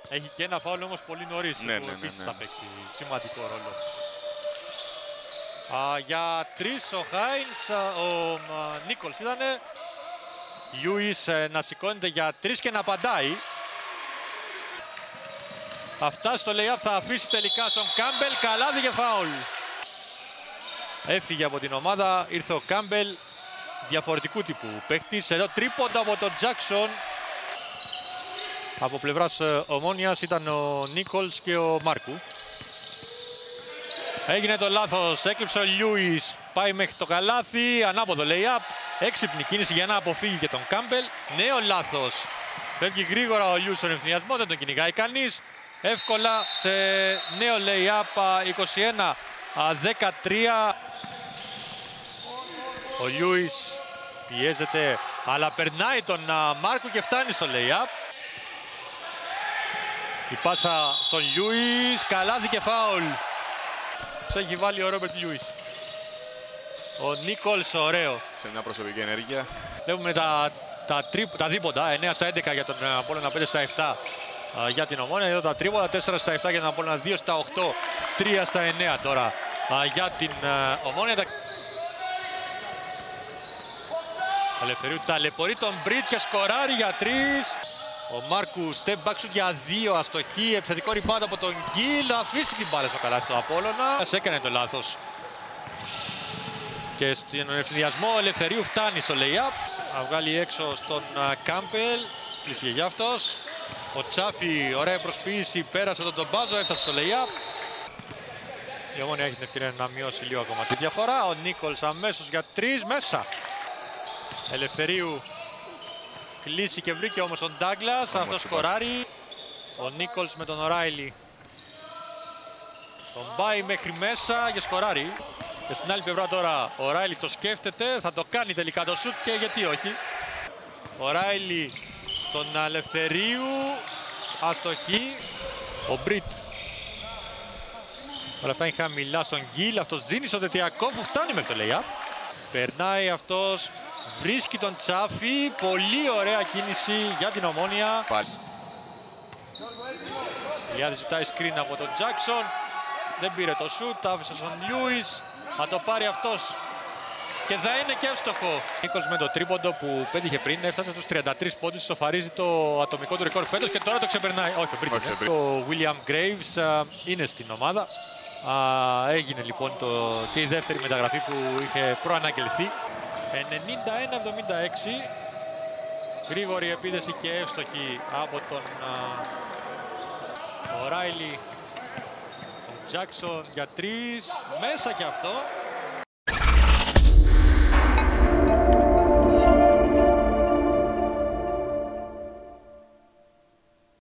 Έχει και ένα φάουλ όμως πολύ νωρίς, Ναι, που ναι, επίσης ναι. θα παίξει σημαντικό ρόλο. Για 3 ο Χάινς, ο Νίκολς ήτανε. Λιούις να σηκώνεται για 3 και να απαντάει. Αυτά στο lay-up, θα αφήσει τελικά στον Κάμπελ, καλάθι και φάουλ. Έφυγε από την ομάδα, ήρθε ο Κάμπελ, διαφορετικού τύπου παίκτης. Εδώ τρίποντα από τον Τζάκσον. Από πλευράς Ομόνοιας ήταν ο Νίκολς και ο Μάρκου. Έγινε το λάθος, έκλειψε ο Λιούις, πάει μέχρι το καλάθι, ανάποδο lay-up. Έξυπνη κίνηση για να αποφύγει και τον Κάμπελ. Νέο λάθος, φεύγει γρήγορα ο Λιούις στον ευθυνιασμό, δεν τον κυνηγάει κανείς. Εύκολα σε νέο lay-up, 21-13. Ο Λιούις πιέζεται, αλλά περνάει τον Μάρκου και φτάνει στο lay-up. Η πάσα στον Λιούις, καλάθι και φάουλ. Σε έχει βάλει ο Ρόμπερτ Λιούις. Ο Νίκολς, ωραίο. Σε μια προσωπική ενέργεια. Βλέπουμε τα δίποντα, 9 στα 11 για τον Απόλλωνα, 5 στα 7 για την Ομόνια. Εδώ τα τρίποντα, 4 στα 7 για τον Απόλλωνα, 2 στα 8, 3 στα 9 τώρα για την Ομόνια. Ελευθερίου ταλαιπωρεί τον Μπριτ και σκοράρει για 3. Ο Μάρκου step back shoot για 2, αστοχή, επιθετικό rebound από τον Γκίλ, να αφήσει την μπάλα στο καλάθι του Απόλλωνα. Έκανε το λάθος. Και στον ευθυνδιασμό Ελευθερίου φτάνει στο lay-up. Θα βγάλει έξω στον Κάμπελ, κλείσει για αυτός. Ο Τσάφι, ωραία προσποίηση, πέρασε τον Μπάζο, έφτασε στο lay-up. Η Ομόνια έχει την ευκαιρία να μειώσει λίγο ακόμα τη διαφορά. Ο Νίκολς αμέσως για 3, μέσα. Ελευθερίου κλείσει και βρήκε όμως τον Ντάγκλας, αυτός σκοράρει. Ο Νίκολς με τον Οράιλι τον πάει μέχρι μέσα και σκοράρει. Και στην άλλη πλευρά τώρα ο Οράιλι το σκέφτεται, θα το κάνει τελικά το σουτ και γιατί όχι. Ο Οράιλι στον Ελευθερίου, αστοχή. Ο Μπριτ. Όλα αυτά είναι χαμηλά στον Γκίλ, αυτός δίνει στο Τετιακό που φτάνει με το lay-up. Περνάει αυτός, βρίσκει τον Τσάφι, πολύ ωραία κίνηση για την Ομόνια. Ηλιάδης ζητάει screen από τον Τζάκσον, δεν πήρε το σουτ, άφησε στον Λιούις, θα το πάρει αυτός και θα είναι και εύστοχο. Νίκολς με το τρίποντο που πέτυχε πριν, έφτασε τους 33 πόντους, σοφαρίζει το ατομικό του ρεκόρ φέτος και τώρα το ξεπερνάει. Όχι, ο William Graves είναι στην ομάδα. Έγινε λοιπόν και η δεύτερη μεταγραφή που είχε προαναγγελθεί. 91-76. Γρήγορη επίδεση και εύστοχη από τον Οράιλι. Τον Τζάκσον για 3. Μέσα και αυτό.